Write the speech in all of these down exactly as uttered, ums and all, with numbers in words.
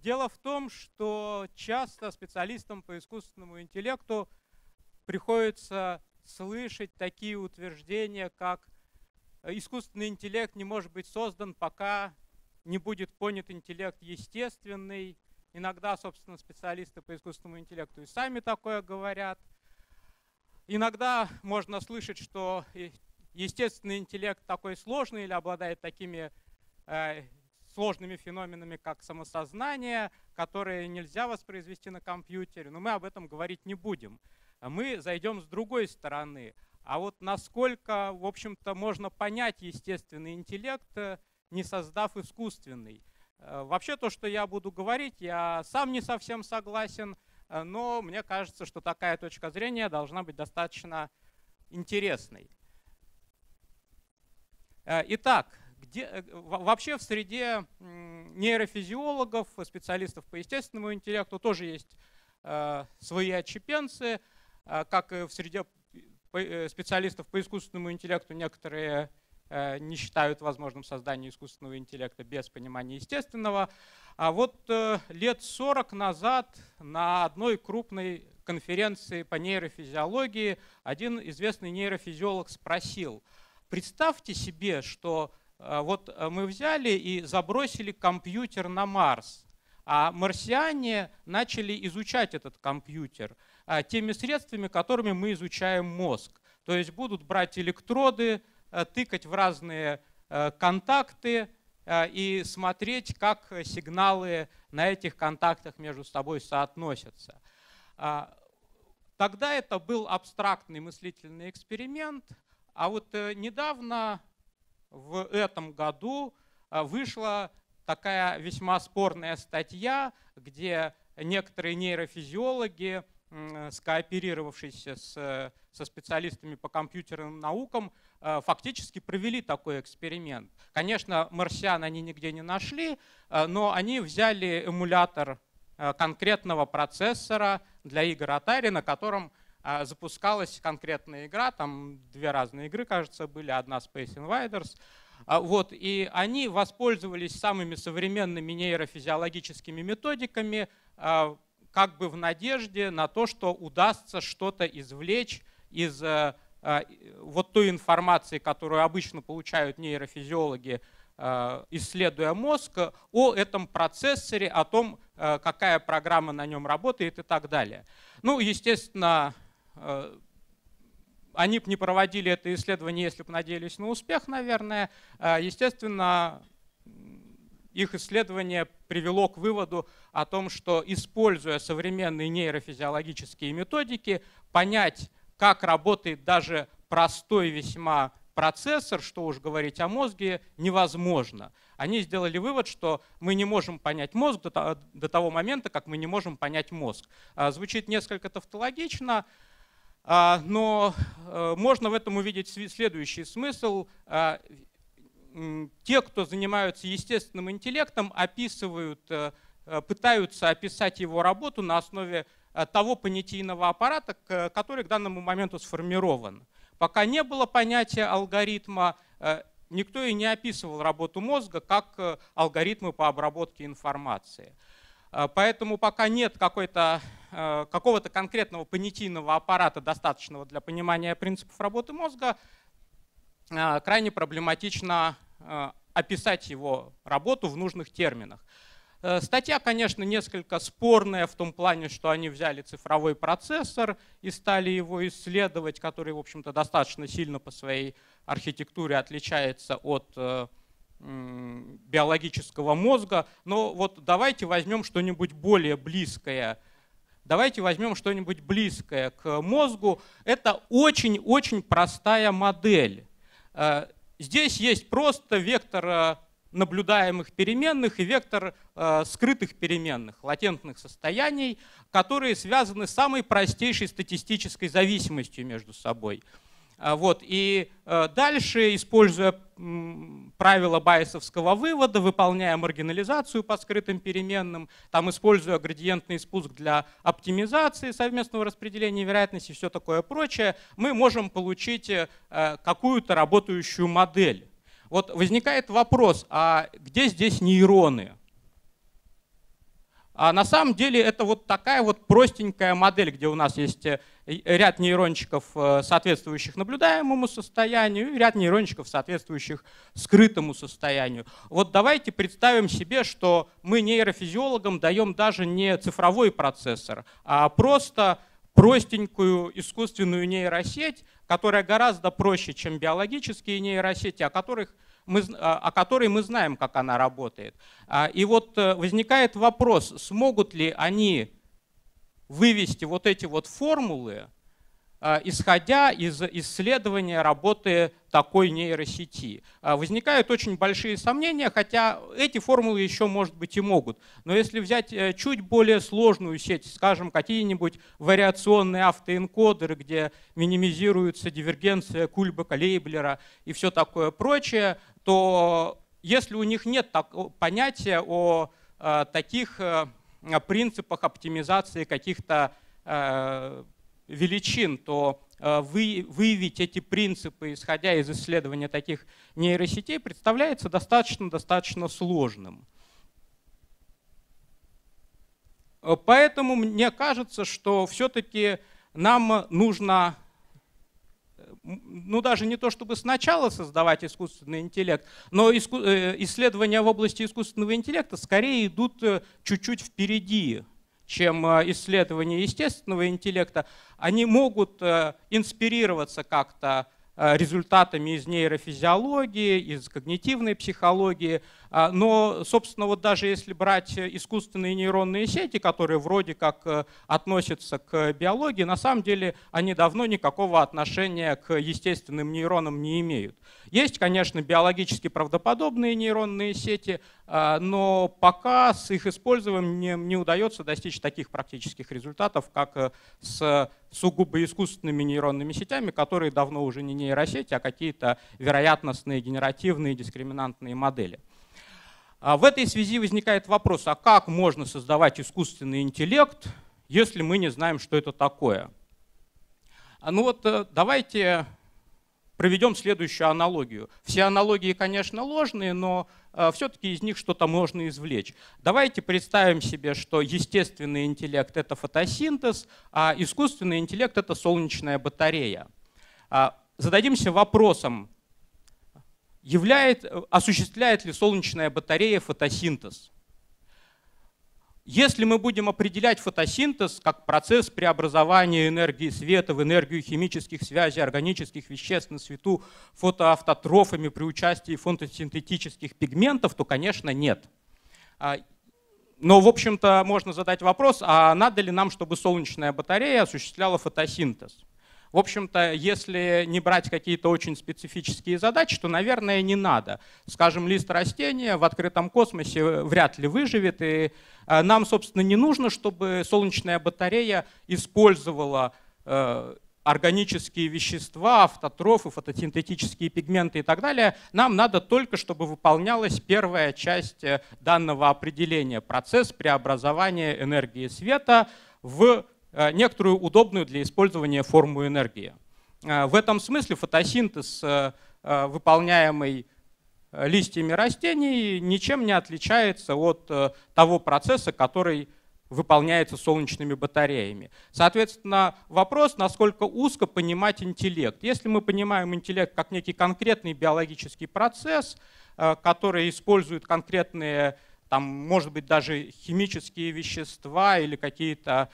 Дело в том, что часто специалистам по искусственному интеллекту приходится слышать такие утверждения, как искусственный интеллект не может быть создан, пока не будет понят интеллект естественный. Иногда, собственно, специалисты по искусственному интеллекту и сами такое говорят. Иногда можно слышать, что естественный интеллект такой сложный или обладает такими э, сложными феноменами, как самосознание, которые нельзя воспроизвести на компьютере. Но мы об этом говорить не будем. Мы зайдем с другой стороны. А вот насколько, в общем-то, можно понять естественный интеллект, не создав искусственный. Вообще то, что я буду говорить, я сам не совсем согласен, но мне кажется, что такая точка зрения должна быть достаточно интересной. Итак, где, вообще в среде нейрофизиологов, специалистов по естественному интеллекту тоже есть свои отщепенцы, как и в среде специалистов по искусственному интеллекту некоторые не считают возможным создание искусственного интеллекта без понимания естественного. А вот лет сорок назад на одной крупной конференции по нейрофизиологии один известный нейрофизиолог спросил: представьте себе, что вот мы взяли и забросили компьютер на Марс, а марсиане начали изучать этот компьютер теми средствами, которыми мы изучаем мозг. То есть будут брать электроды, тыкать в разные контакты и смотреть, как сигналы на этих контактах между собой соотносятся. Тогда это был абстрактный мыслительный эксперимент, а вот недавно, в этом году, вышла такая весьма спорная статья, где некоторые нейрофизиологи, скооперировавшись с, со специалистами по компьютерным наукам, фактически провели такой эксперимент. Конечно, марсиан они нигде не нашли, но они взяли эмулятор конкретного процессора для игр Atari, на котором запускалась конкретная игра, там две разные игры, кажется, были, одна Space Invaders. Вот, и они воспользовались самыми современными нейрофизиологическими методиками, как бы в надежде на то, что удастся что-то извлечь из вот той информации, которую обычно получают нейрофизиологи, исследуя мозг, о этом процессоре, о том, какая программа на нем работает и так далее. Ну, естественно, они бы не проводили это исследование, если бы надеялись на успех, наверное. Естественно, их исследование привело к выводу о том, что, используя современные нейрофизиологические методики, понять, как работает даже простой весьма процессор, что уж говорить о мозге, невозможно. Они сделали вывод, что мы не можем понять мозг до, до того момента, как мы не можем понять мозг. Звучит несколько тавтологично, но можно в этом увидеть следующий смысл. Те, кто занимаются естественным интеллектом, описывают, пытаются описать его работу на основе того понятийного аппарата, который к данному моменту сформирован. Пока не было понятия алгоритма, никто и не описывал работу мозга как алгоритмы по обработке информации. Поэтому пока нет какого-то конкретного понятийного аппарата, достаточного для понимания принципов работы мозга, крайне проблематично описать его работу в нужных терминах. Статья, конечно, несколько спорная в том плане, что они взяли цифровой процессор и стали его исследовать, который, в общем-то, достаточно сильно по своей архитектуре отличается от биологического мозга. Но вот давайте возьмем что-нибудь более близкое. Давайте возьмем что-нибудь близкое к мозгу. Это очень-очень простая модель. Здесь есть просто вектор наблюдаемых переменных и вектор скрытых переменных, латентных состояний, которые связаны с самой простейшей статистической зависимостью между собой. Вот. И дальше, используя правила байесовского вывода, выполняя маргинализацию по скрытым переменным, там, используя градиентный спуск для оптимизации совместного распределения вероятности и все такое прочее, мы можем получить какую-то работающую модель. Вот возникает вопрос, а где здесь нейроны? А на самом деле это вот такая вот простенькая модель, где у нас есть ряд нейрончиков, соответствующих наблюдаемому состоянию, и ряд нейрончиков, соответствующих скрытому состоянию. Вот давайте представим себе, что мы нейрофизиологам даем даже не цифровой процессор, а просто простенькую искусственную нейросеть, которая гораздо проще, чем биологические нейросети, о которых мы, о которой мы знаем, как она работает. И вот возникает вопрос, смогут ли они вывести вот эти вот формулы, исходя из исследования работы такой нейросети. Возникают очень большие сомнения, хотя эти формулы еще, может быть, и могут. Но если взять чуть более сложную сеть, скажем, какие-нибудь вариационные автоэнкодеры, где минимизируется дивергенция Кульбека-Лейблера и все такое прочее, то если у них нет понятия о таких принципах оптимизации каких-то величин, то выявить эти принципы, исходя из исследования таких нейросетей, представляется достаточно-достаточно сложным. Поэтому мне кажется, что все-таки нам нужно, ну даже не то чтобы сначала создавать искусственный интеллект, но исследования в области искусственного интеллекта скорее идут чуть-чуть впереди, чем исследования естественного интеллекта. Они могут инспирироваться как-то результатами из нейрофизиологии, из когнитивной психологии. Но, собственно, вот даже если брать искусственные нейронные сети, которые вроде как относятся к биологии, на самом деле они давно никакого отношения к естественным нейронам не имеют. Есть, конечно, биологически правдоподобные нейронные сети, но пока с их использованием не удается достичь таких практических результатов, как с сугубо искусственными нейронными сетями, которые давно уже не нейросети, а какие-то вероятностные, генеративные, дискриминантные модели. В этой связи возникает вопрос, а как можно создавать искусственный интеллект, если мы не знаем, что это такое? Ну вот давайте проведем следующую аналогию. Все аналогии, конечно, ложные, но все-таки из них что-то можно извлечь. Давайте представим себе, что естественный интеллект — это фотосинтез, а искусственный интеллект — это солнечная батарея. Зададимся вопросом, являет, осуществляет ли солнечная батарея фотосинтез? Если мы будем определять фотосинтез как процесс преобразования энергии света в энергию химических связей органических веществ на свету фотоавтотрофами при участии фотосинтетических пигментов, то, конечно, нет. Но, в общем-то, можно задать вопрос, а надо ли нам, чтобы солнечная батарея осуществляла фотосинтез? В общем-то, если не брать какие-то очень специфические задачи, то, наверное, не надо. Скажем, лист растения в открытом космосе вряд ли выживет, и нам, собственно, не нужно, чтобы солнечная батарея использовала органические вещества, автотрофы, фотосинтетические пигменты и так далее. Нам надо только, чтобы выполнялась первая часть данного определения — процесс преобразования энергии света в некоторую удобную для использования форму энергии. В этом смысле фотосинтез, выполняемый листьями растений, ничем не отличается от того процесса, который выполняется солнечными батареями. Соответственно, вопрос, насколько узко понимать интеллект. Если мы понимаем интеллект как некий конкретный биологический процесс, который использует конкретные, там, может быть, даже химические вещества или какие-то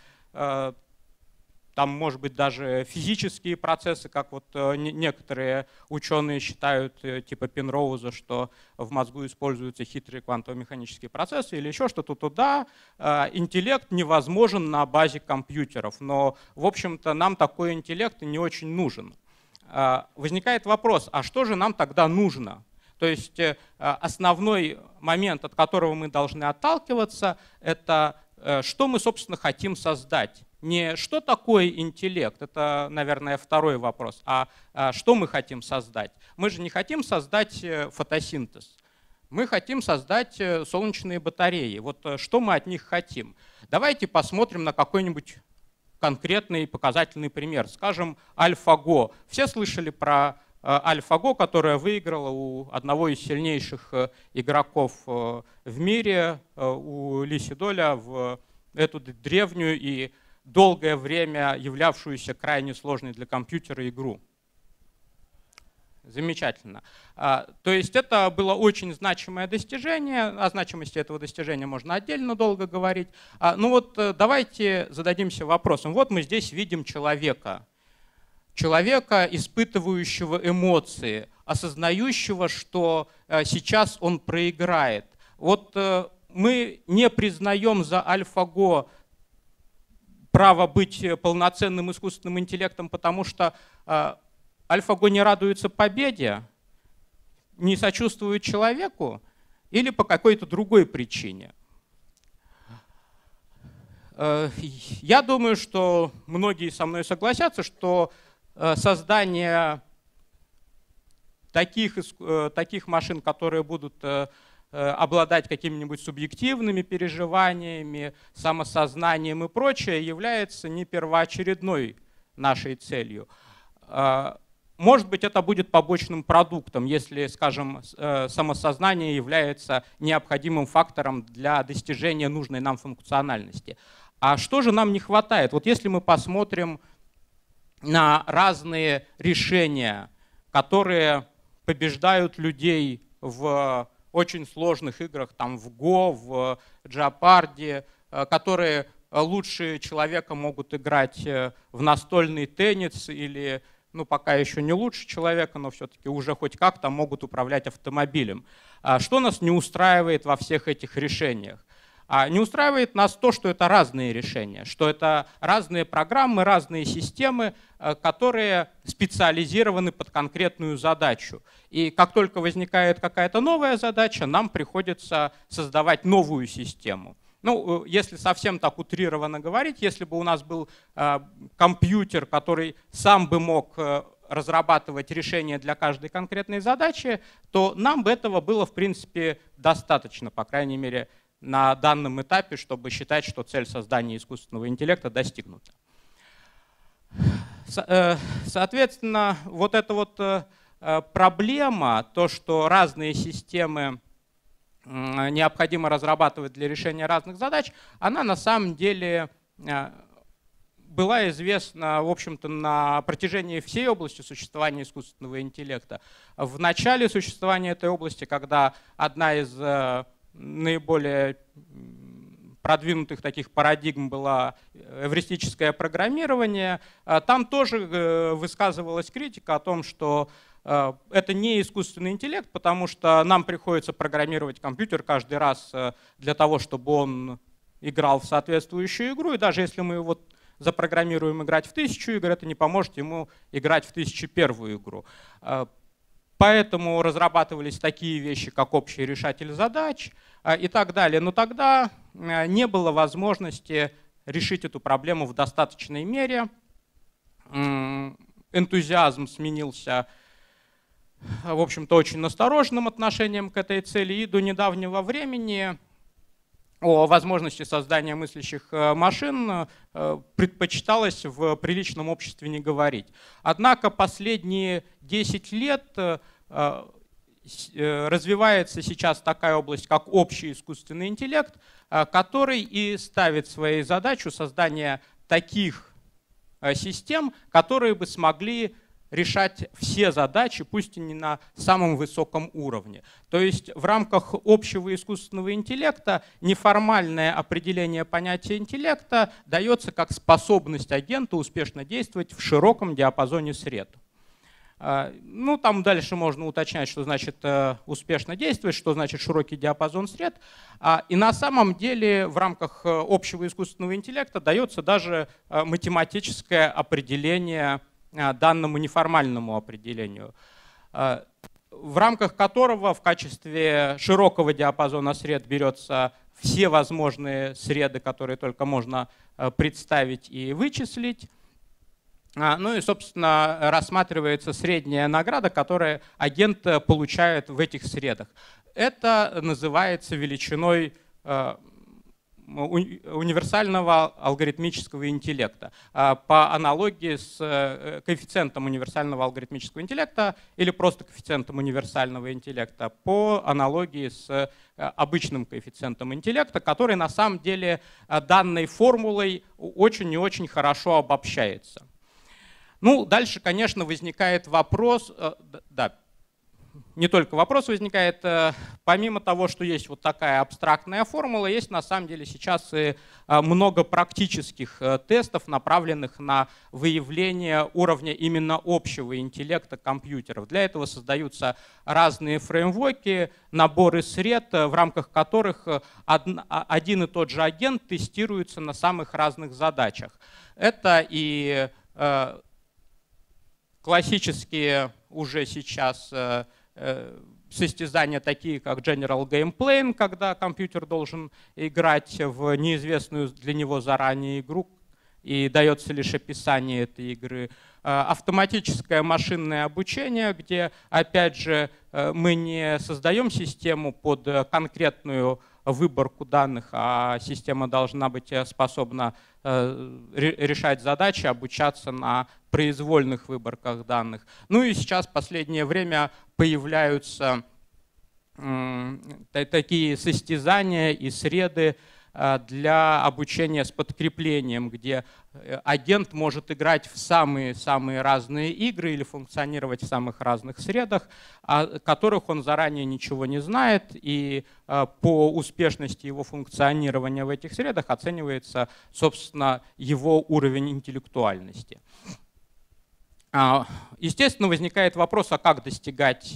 там, может быть, даже физические процессы, как вот некоторые ученые считают, типа Пенроуза, что в мозгу используются хитрые квантово-механические процессы или еще что-то туда. Интеллект невозможен на базе компьютеров, но, в общем-то, нам такой интеллект не очень нужен. Возникает вопрос, а что же нам тогда нужно? То есть основной момент, от которого мы должны отталкиваться, это что мы, собственно, хотим создать. Не что такое интеллект, это, наверное, второй вопрос, а что мы хотим создать. Мы же не хотим создать фотосинтез, мы хотим создать солнечные батареи. Вот что мы от них хотим? Давайте посмотрим на какой-нибудь конкретный показательный пример. Скажем, AlphaGo. Все слышали про AlphaGo, которая выиграла у одного из сильнейших игроков в мире, у Ли Седоля, в эту древнюю и долгое время являвшуюся крайне сложной для компьютера игру. Замечательно. То есть это было очень значимое достижение. О значимости этого достижения можно отдельно долго говорить. Ну вот давайте зададимся вопросом. Вот мы здесь видим человека. Человека, испытывающего эмоции, осознающего, что сейчас он проиграет. Вот мы не признаем за AlphaGo право быть полноценным искусственным интеллектом, потому что AlphaGo не радуется победе, не сочувствует человеку или по какой-то другой причине. Я думаю, что многие со мной согласятся, что создание таких, таких машин, которые будут обладать какими-нибудь субъективными переживаниями, самосознанием и прочее, является не первоочередной нашей целью. Может быть, это будет побочным продуктом, если, скажем, самосознание является необходимым фактором для достижения нужной нам функциональности. А что же нам не хватает? Вот если мы посмотрим на разные решения, которые побеждают людей в очень сложных играх, там в Го, в Jeopardy, которые лучше человека могут играть в настольный теннис или, ну, пока еще не лучше человека, но все-таки уже хоть как-то могут управлять автомобилем. Что нас не устраивает во всех этих решениях? Не устраивает нас то, что это разные решения, что это разные программы, разные системы, которые специализированы под конкретную задачу. И как только возникает какая-то новая задача, нам приходится создавать новую систему. Ну, если совсем так утрированно говорить, если бы у нас был компьютер, который сам бы мог разрабатывать решения для каждой конкретной задачи, то нам бы этого было, в принципе, достаточно, по крайней мере, на данном этапе, чтобы считать, что цель создания искусственного интеллекта достигнута. Соответственно, вот эта вот проблема, то, что разные системы необходимо разрабатывать для решения разных задач, она на самом деле была известна, в общем-то, на протяжении всей области существования искусственного интеллекта. В начале существования этой области, когда одна из наиболее продвинутых таких парадигм была эвристическое программирование, там тоже высказывалась критика о том, что это не искусственный интеллект, потому что нам приходится программировать компьютер каждый раз для того, чтобы он играл в соответствующую игру, и даже если мы его запрограммируем играть в тысячу игр, это не поможет ему играть в тысячу первую игру. Поэтому разрабатывались такие вещи, как общий решатель задач и так далее. Но тогда не было возможности решить эту проблему в достаточной мере. Энтузиазм сменился, в общем-то, очень настороженным отношением к этой цели. И до недавнего времени о возможности создания мыслящих машин предпочиталось в приличном обществе не говорить. Однако последние десять лет развивается сейчас такая область, как общий искусственный интеллект, который и ставит своей задачу создания таких систем, которые бы смогли решать все задачи, пусть и не на самом высоком уровне. То есть в рамках общего искусственного интеллекта неформальное определение понятия интеллекта дается как способность агента успешно действовать в широком диапазоне сред. Ну, там дальше можно уточнять, что значит успешно действовать, что значит широкий диапазон сред. И на самом деле в рамках общего искусственного интеллекта дается даже математическое определение данному неформальному определению, в рамках которого в качестве широкого диапазона сред берется все возможные среды, которые только можно представить и вычислить. Ну и, собственно, рассматривается средняя награда, которую агент получает в этих средах. Это называется величиной универсального алгоритмического интеллекта по аналогии с коэффициентом универсального алгоритмического интеллекта или просто коэффициентом универсального интеллекта по аналогии с обычным коэффициентом интеллекта, который на самом деле данной формулой очень и очень хорошо обобщается. Ну, дальше, конечно, возникает вопрос, да, не только вопрос возникает, помимо того, что есть вот такая абстрактная формула, есть на самом деле сейчас и много практических тестов, направленных на выявление уровня именно общего интеллекта компьютеров. Для этого создаются разные фреймворки, наборы сред, в рамках которых один и тот же агент тестируется на самых разных задачах. Это и классические уже сейчас состязания, такие как General Game Playing, когда компьютер должен играть в неизвестную для него заранее игру, и дается лишь описание этой игры. Автоматическое машинное обучение, где, опять же, мы не создаем систему под конкретную выборку данных, а система должна быть способна решать задачи, обучаться на произвольных выборках данных. Ну и сейчас в последнее время появляются такие состязания и среды для обучения с подкреплением, где агент может играть в самые-самые разные игры или функционировать в самых разных средах, о которых он заранее ничего не знает, и по успешности его функционирования в этих средах оценивается, собственно, его уровень интеллектуальности. Естественно, возникает вопрос, а как достигать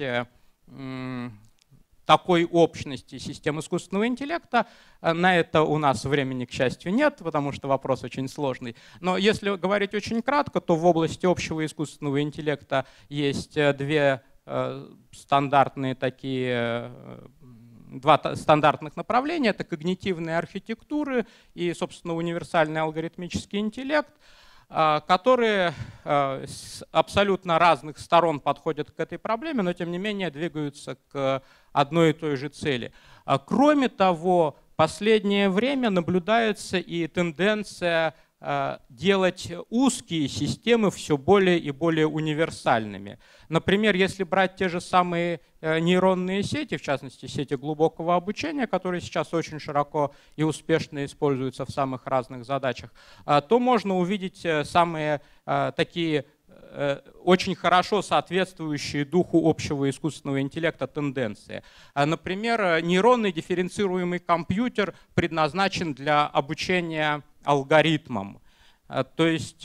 такой общности систем искусственного интеллекта. На это у нас времени, к счастью, нет, потому что вопрос очень сложный. Но если говорить очень кратко, то в области общего искусственного интеллекта есть две стандартные такие, два стандартных направления. Это когнитивные архитектуры и, собственно, универсальный алгоритмический интеллект, которые с абсолютно разных сторон подходят к этой проблеме, но тем не менее двигаются к одной и той же цели. Кроме того, в последнее время наблюдается и тенденция делать узкие системы все более и более универсальными. Например, если брать те же самые нейронные сети, в частности сети глубокого обучения, которые сейчас очень широко и успешно используются в самых разных задачах, то можно увидеть самые такие очень хорошо соответствующие духу общего искусственного интеллекта тенденции. Например, нейронный дифференцируемый компьютер предназначен для обучения алгоритмам. То есть,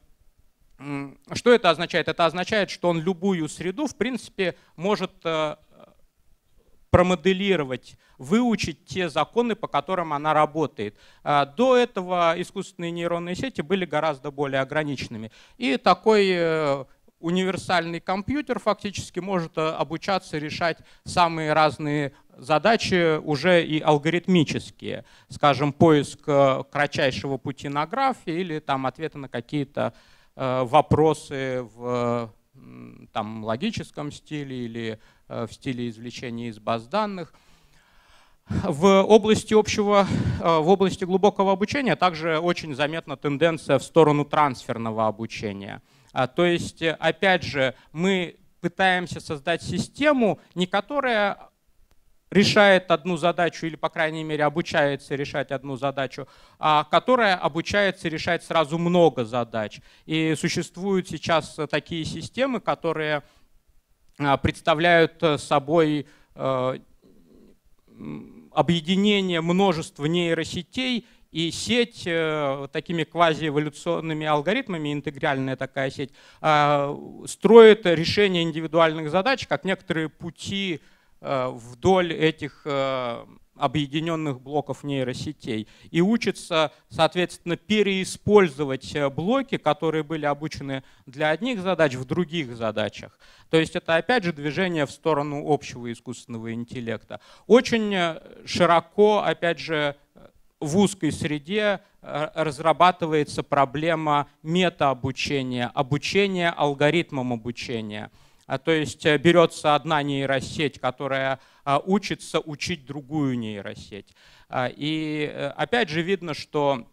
что это означает? Это означает, что он любую среду, в принципе, может промоделировать, выучить те законы, по которым она работает. До этого искусственные нейронные сети были гораздо более ограниченными. И такой универсальный компьютер фактически может обучаться решать самые разные задачи, уже и алгоритмические. Скажем, поиск кратчайшего пути на графе или там, ответы на какие-то вопросы в там, логическом стиле или в стиле извлечения из баз данных. В области общего, в области глубокого обучения также очень заметна тенденция в сторону трансферного обучения. То есть, опять же, мы пытаемся создать систему, не которая решает одну задачу или, по крайней мере, обучается решать одну задачу, а которая обучается решать сразу много задач. И существуют сейчас такие системы, которые представляют собой объединение множества нейросетей и сеть такими квазиэволюционными алгоритмами, интегральная такая сеть, строит решение индивидуальных задач, как некоторые пути вдоль этих объединенных блоков нейросетей и учится, соответственно, переиспользовать блоки, которые были обучены для одних задач, в других задачах. То есть это опять же движение в сторону общего искусственного интеллекта. Очень широко, опять же, в узкой среде разрабатывается проблема метаобучения, обучения алгоритмам обучения. То есть берется одна нейросеть, которая учится учить другую нейросеть. И опять же видно, что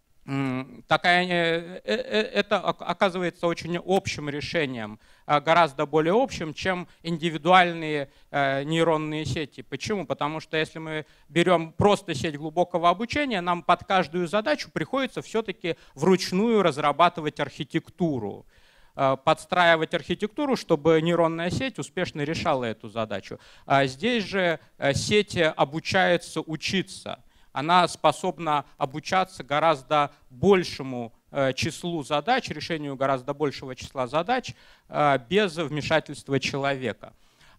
такая, это оказывается очень общим решением, гораздо более общим, чем индивидуальные нейронные сети. Почему? Потому что если мы берем просто сеть глубокого обучения, нам под каждую задачу приходится все-таки вручную разрабатывать архитектуру, подстраивать архитектуру, чтобы нейронная сеть успешно решала эту задачу. Здесь же сеть обучается учиться. Она способна обучаться гораздо большему числу задач, решению гораздо большего числа задач без вмешательства человека.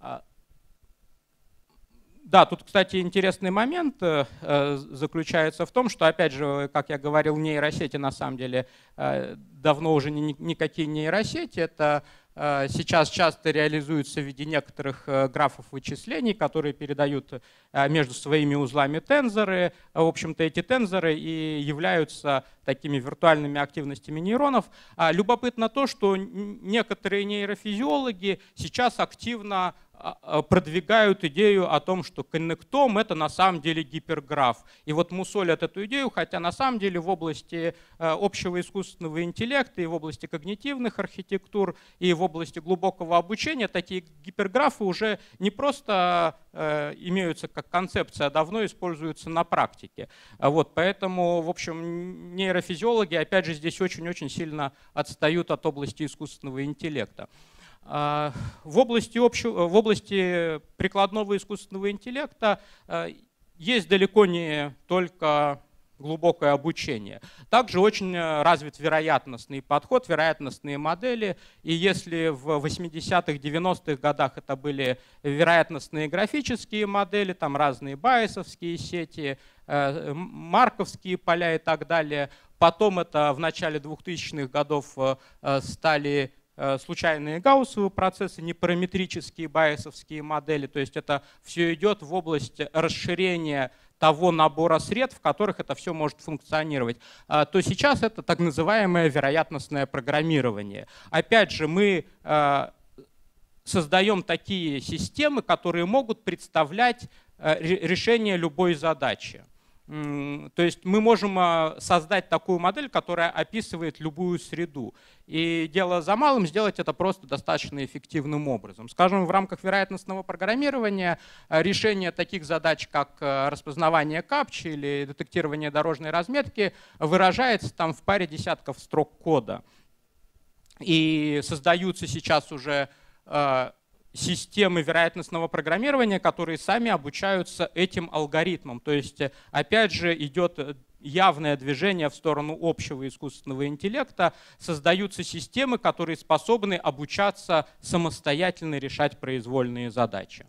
Да, тут, кстати, интересный момент заключается в том, что, опять же, как я говорил, нейросети на самом деле давно уже никакие нейросети. Это сейчас часто реализуются в виде некоторых графов вычислений, которые передают между своими узлами тензоры. В общем-то, эти тензоры и являются такими виртуальными активностями нейронов. Любопытно то, что некоторые нейрофизиологи сейчас активно продвигают идею о том, что коннектом — это на самом деле гиперграф. И вот мусолят эту идею, хотя на самом деле в области общего искусственного интеллекта и в области когнитивных архитектур и в области глубокого обучения такие гиперграфы уже не просто имеются как концепция, а давно используются на практике. Вот, поэтому, в общем, нейрофизиологи, опять же, здесь очень-очень сильно отстают от области искусственного интеллекта. В области, общего, в области прикладного искусственного интеллекта есть далеко не только глубокое обучение. Также очень развит вероятностный подход, вероятностные модели. И если в восьмидесятых, девяностых годах это были вероятностные графические модели, там разные байесовские сети, марковские поля и так далее, потом это в начале двухтысячных годов стали случайные гауссовые процессы, непараметрические байесовские модели. То есть это все идет в область расширения того набора сред, в которых это все может функционировать. То сейчас это так называемое вероятностное программирование. Опять же, мы создаем такие системы, которые могут представлять решение любой задачи. То есть мы можем создать такую модель, которая описывает любую среду. И дело за малым — сделать это просто достаточно эффективным образом. Скажем, в рамках вероятностного программирования решение таких задач, как распознавание капчи или детектирование дорожной разметки, выражается там в паре десятков строк кода. И создаются сейчас уже системы вероятностного программирования, которые сами обучаются этим алгоритмам. То есть, опять же, идет явное движение в сторону общего искусственного интеллекта. Создаются системы, которые способны обучаться самостоятельно решать произвольные задачи.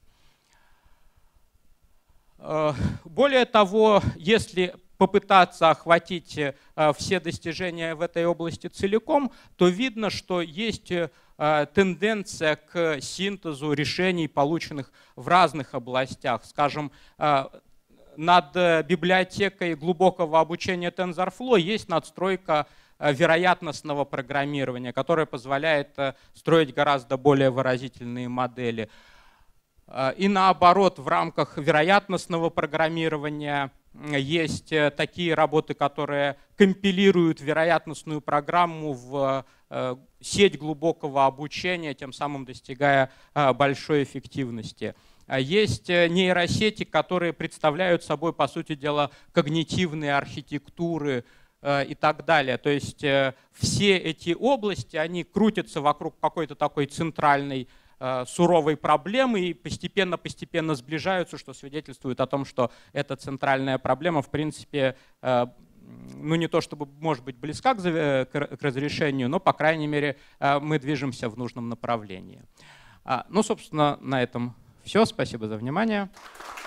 Более того, если попытаться охватить все достижения в этой области целиком, то видно, что есть тенденция к синтезу решений, полученных в разных областях. Скажем, над библиотекой глубокого обучения TensorFlow есть надстройка вероятностного программирования, которая позволяет строить гораздо более выразительные модели. И наоборот, в рамках вероятностного программирования есть такие работы, которые компилируют вероятностную программу в сеть глубокого обучения, тем самым достигая большой эффективности. Есть нейросети, которые представляют собой, по сути дела, когнитивные архитектуры и так далее. То есть все эти области, они крутятся вокруг какой-то такой центральной суровой проблемы и постепенно-постепенно сближаются, что свидетельствует о том, что эта центральная проблема, в принципе, ну не то чтобы может быть близка к, к разрешению, но, по крайней мере, мы движемся в нужном направлении. Ну, собственно, на этом все. Спасибо за внимание.